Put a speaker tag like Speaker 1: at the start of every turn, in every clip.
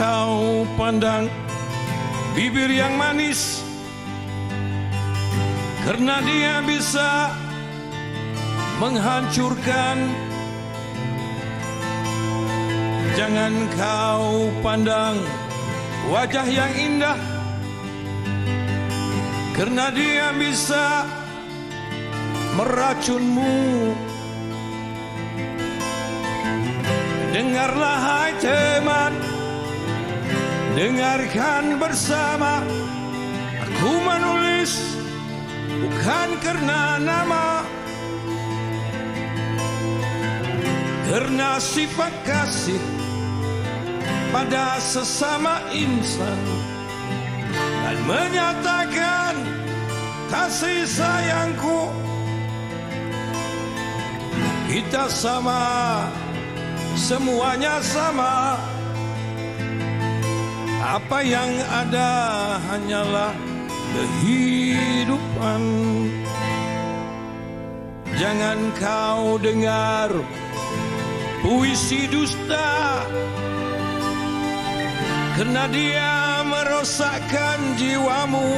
Speaker 1: kau pandang bibir yang manis, karena dia bisa menghancurkan. Jangan kau pandang wajah yang indah, karena dia bisa meracunmu. Dengarlah hai teman, dengarkan bersama. Aku menulis bukan karena nama, karena sifat kasih pada sesama insan, dan menyatakan kasih sayangku. Kita sama, semuanya sama. Apa yang ada hanyalah kehidupan. Jangan kau dengar puisi dusta, karena dia merosakkan jiwamu.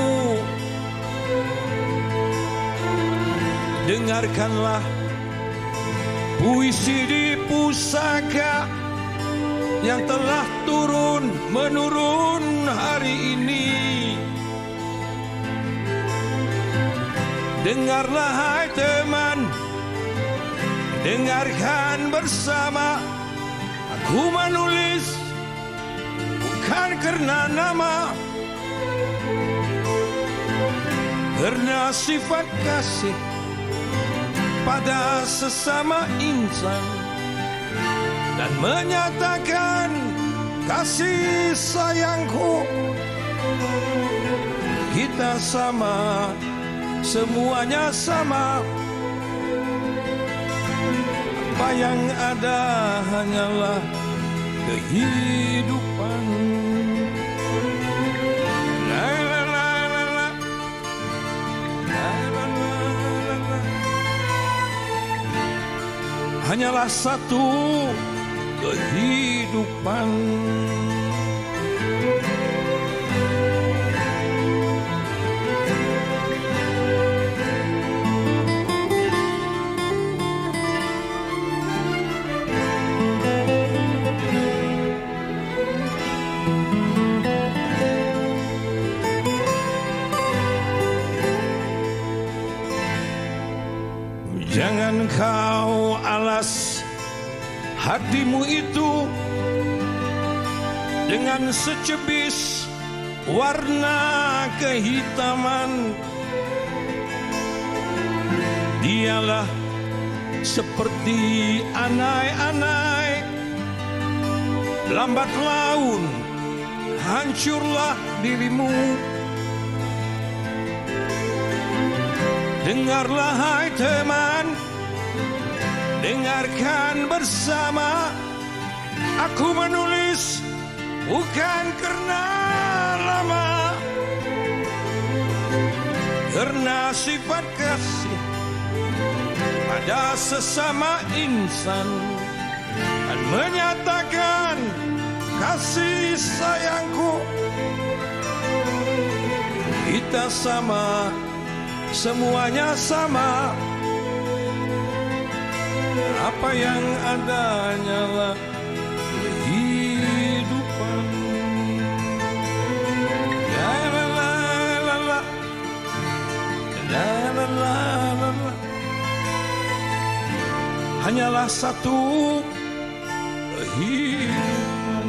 Speaker 1: Dengarkanlah puisi di pusaka yang telah turun-menurun hari ini. Dengarlah hai teman, dengarkan bersama. Aku menulis bukan karena nama, karena sifat kasih pada sesama insan, dan menyatakan kasih sayangku. Kita sama, semuanya sama. Apa yang ada hanyalah kehidupan. La la la la la. La la la la la. Hanyalah satu kehidupan. Jangan kau alas hatimu itu dengan secebis warna kehitaman. Dialah seperti anai-anai, lambat laun hancurlah dirimu. Dengarlah hai teman, dengarkan bersama. Aku menulis bukan karena lama, karena sifat kasih pada sesama insan, dan menyatakan kasih sayangku. Kita sama, semuanya sama. Apa yang ada hanyalah kehidupan. La la la la la. La la la la la. Hanyalah satu kehidupan.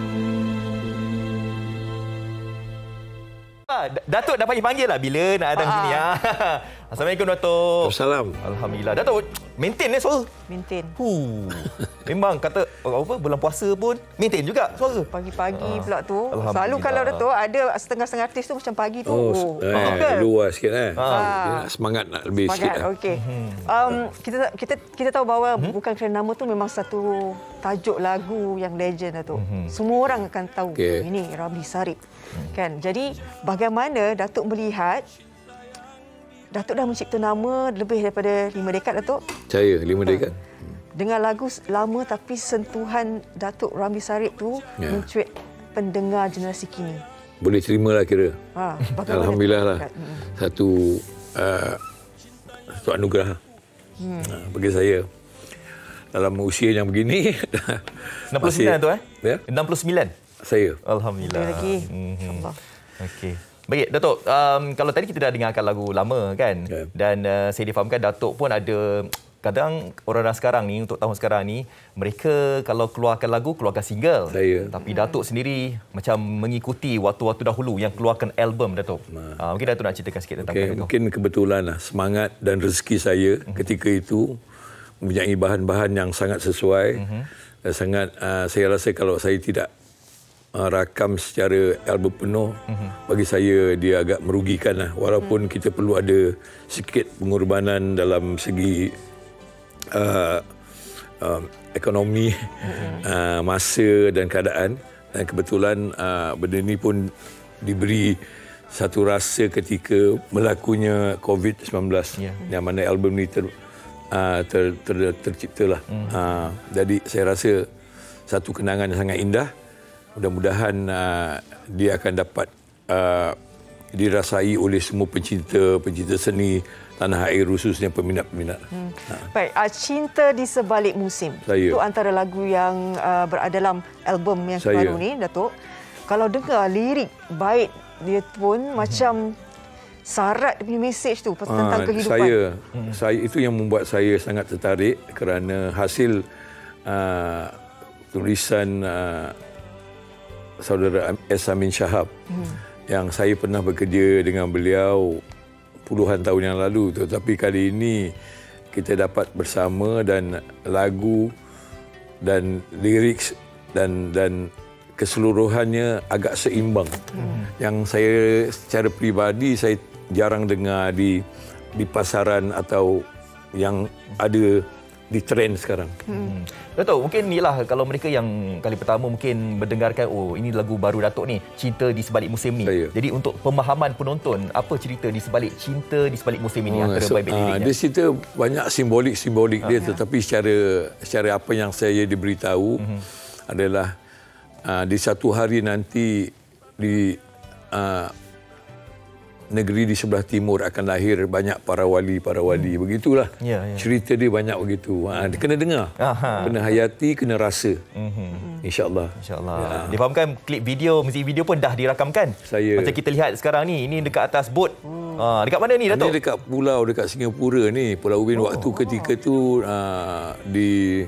Speaker 2: Datuk dapat dipanggil lah bila nak datang sini ya. Assalamualaikum Datuk.
Speaker 3: Assalam.
Speaker 2: Alhamdulillah. Datuk, maintain suara.
Speaker 4: Maintain.
Speaker 2: Memang kata apa bulan puasa pun maintain juga suara.
Speaker 4: Pagi-pagi pula tu. Selalu kalau Datuk ada setengah-setengah artis tu macam pagi tu.
Speaker 3: Luar sikit Dia nak semangat nak lebih sikit.
Speaker 4: Okey. Kita tahu bahawa bukan kerana nama tu memang satu tajuk lagu yang legend Datuk. Semua orang akan tahu ini Ramli Sarip. Kan? Jadi bagaimana Datuk melihat Datuk dah mencipta nama lebih daripada 5 dekad Datuk?
Speaker 3: Saya 5 dekad.
Speaker 4: Dengan lagu lama tapi sentuhan Datuk Ramli Sarip tu mencuit pendengar generasi kini?
Speaker 3: Boleh terima lah kira. Alhamdulillah lah. Satu anugerah bagi saya. Dalam usia yang begini.
Speaker 2: 69 tu
Speaker 3: Ya?
Speaker 2: 69?
Speaker 3: Saya.
Speaker 2: Alhamdulillah.
Speaker 4: Lagi. Allah.
Speaker 2: Okey. Baik, Datuk. Kalau tadi kita dah dengarkan lagu lama kan?
Speaker 3: Ya.
Speaker 2: Dan saya difahamkan Datuk pun ada... Kadang orang-orang sekarang ni, untuk tahun sekarang ni, mereka kalau keluarkan lagu, keluarkan single.
Speaker 3: Saya.
Speaker 2: Tapi Datuk sendiri macam mengikuti waktu-waktu dahulu yang keluarkan album, Datuk. Mungkin Datuk nak ceritakan sikit tentang itu.
Speaker 3: Mungkin kebetulan lah, semangat dan rezeki saya ketika itu mempunyai bahan-bahan yang sangat sesuai. Sangat, saya rasa kalau saya tidak rakam secara album penuh, bagi saya dia agak merugikan lah. Walaupun kita perlu ada sikit pengorbanan dalam segi ekonomi, masa dan keadaan. Dan kebetulan benda ini pun diberi satu rasa ketika berlakunya COVID-19, yang mana album ini terciptalah. Jadi saya rasa satu kenangan yang sangat indah. Mudah-mudahan dia akan dapat dirasai oleh semua pencinta seni tanah air, khususnya peminat-peminat.
Speaker 4: Baik, Cinta di Sebalik Musim. Itu antara lagu yang berada dalam album yang baru ni, Datuk. Kalau dengar lirik bait dia pun macam syarat punya mesej tu tentang kehidupan.
Speaker 3: Saya itu yang membuat saya sangat tertarik kerana hasil tulisan saudara S. Amin Shahab yang saya pernah bekerja dengan beliau puluhan tahun yang lalu, tetapi kali ini kita dapat bersama dan lagu dan lirik dan keseluruhannya agak seimbang. Yang saya secara peribadi saya jarang dengar di pasaran atau yang ada di trend sekarang.
Speaker 2: Datuk, mungkin inilah kalau mereka yang kali pertama mungkin mendengarkan, oh ini lagu baru Datuk ni, Cinta di Sebalik Musim ni. Jadi untuk pemahaman penonton, apa cerita di sebalik Cinta di Sebalik Musim ini antara bait liriknya?
Speaker 3: Dia cerita banyak simbolik dia, tetapi secara apa yang saya diberitahu adalah di satu hari nanti di negeri di sebelah timur akan lahir banyak para wali. Begitulah. Cerita dia banyak begitu. Dia kena dengar. Kena hayati, kena rasa. InsyaAllah.
Speaker 2: Difahamkan klip video, muzik video pun dah dirakamkan. Macam kita lihat sekarang ni, ini dekat atas bot. Dekat mana ni, Datuk?
Speaker 3: Ini dekat pulau, dekat Singapura ni. Pulau Ubin. Waktu ketika tu di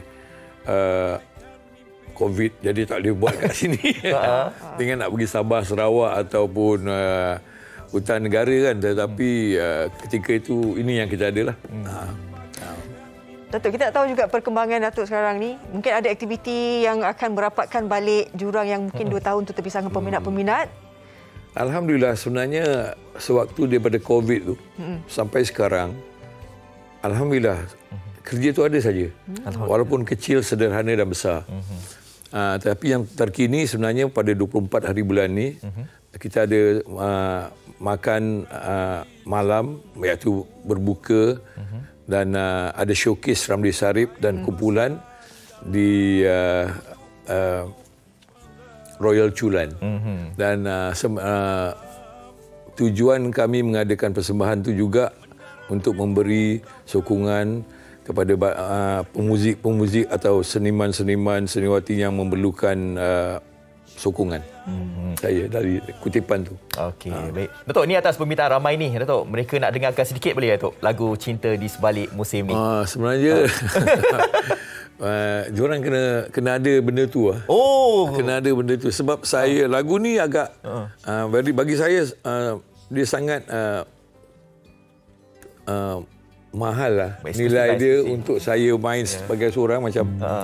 Speaker 3: COVID, jadi tak boleh buat kat sini. Dengan nak pergi Sabah, Sarawak ataupun hutan negara kan, tetapi ketika itu ini yang kita ada lah.
Speaker 4: Datuk, kita tak tahu juga perkembangan Datuk sekarang ni. Mungkin ada aktiviti yang akan merapatkan balik jurang yang mungkin 2 tahun tu terpisah dengan peminat-peminat.
Speaker 3: Alhamdulillah, sebenarnya sewaktu daripada COVID tu sampai sekarang, alhamdulillah kerja tu ada saja. Walaupun kecil, sederhana dan besar. Tapi yang terkini sebenarnya pada 24 hari bulan ni kita ada makan malam, iaitu berbuka, dan ada showcase Ramli Sarip dan kumpulan di Royal Chulan. Dan tujuan kami mengadakan persembahan itu juga untuk memberi sokongan kepada pemuzik-pemuzik atau seniman-seniman, seniwati yang memerlukan sokongan. Saya dari kutipan tu.
Speaker 2: Okey, baik. Datuk, ni atas permintaan ramai ni, Datuk. Mereka nak dengarkan sedikit boleh, Datuk? Lagu Cinta di Sebalik Musim ni.
Speaker 3: Sebenarnya diorang kena ada benda tu. Kena ada benda tu. Sebab saya lagu ni agak bagi saya dia sangat mahal lah. Nilai dia untuk saya main sebagai seorang macam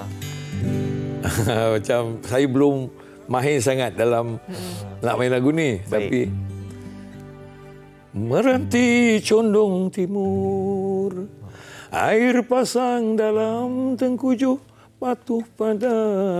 Speaker 3: macam saya belum mahir sangat dalam nak main lagu ni. Tapi meranti condong timur, air pasang dalam tengkujuh, patuh pada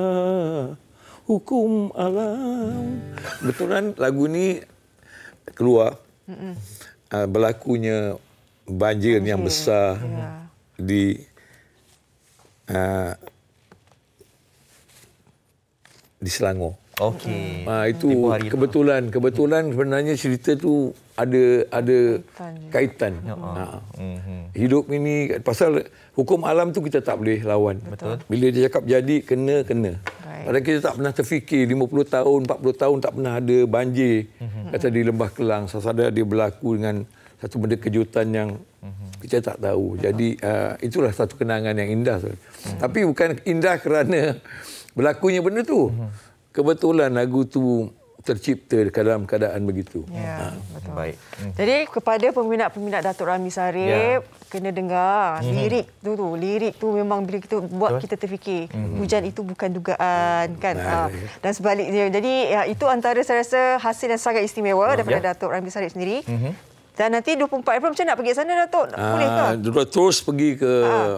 Speaker 3: hukum alam. Betulan lagu ni keluar berlakunya banjir yang besar di Selangor.
Speaker 2: Okey.
Speaker 3: Itu kebetulan sebenarnya cerita tu ada kaitan. Hidup ini pasal hukum alam tu kita tak boleh lawan.
Speaker 2: Betul.
Speaker 3: Bila dia cakap jadi kena. Padahal kita tak pernah terfikir 50 tahun, 40 tahun tak pernah ada banjir. Kata di Lembah Kelang, sadar dia berlaku dengan satu benda kejutan yang kita tak tahu. Jadi itulah satu kenangan yang indah. Tapi bukan indah kerana berlakunya benda tu. Kebetulan lagu tu tercipta dalam keadaan begitu.
Speaker 4: Ya, betul.
Speaker 2: Baik.
Speaker 4: Jadi kepada peminat-peminat Datuk Ramli Sarip, kena dengar lirik tu memang bila kita buat kita terfikir hujan itu bukan dugaan kan. Dan sebaliknya. Jadi itu antara saya rasa hasil yang sangat istimewa daripada Datuk Ramli Sarip sendiri. Dan nanti 24 April macam nak pergi sana Datuk? Boleh ke?
Speaker 3: Terus pergi ke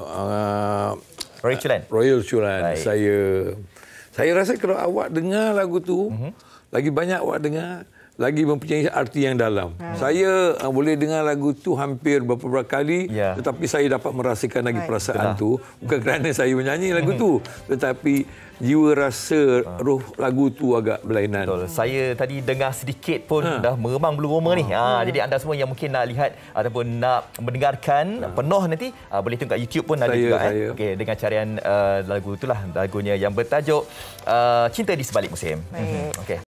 Speaker 3: Royal Chulan. Saya rasa kalau awak dengar lagu tu, lagi banyak awak dengar, lagi mempunyai arti yang dalam. Saya boleh dengar lagu tu hampir beberapa kali, tetapi saya dapat merasakan lagi perasaan tu. Bukan kerana saya menyanyi lagu tu, tetapi jiwa rasa roh lagu tu agak berlainan.
Speaker 2: Betul. Saya tadi dengar sedikit pun dah meremang bulu roma ni. Jadi anda semua yang mungkin nak lihat ataupun nak mendengarkan penuh nanti boleh tengok kat YouTube pun ada juga. Okey, dengan carian lagu itulah lagunya yang bertajuk Cinta di Sebalik Musim. Okey.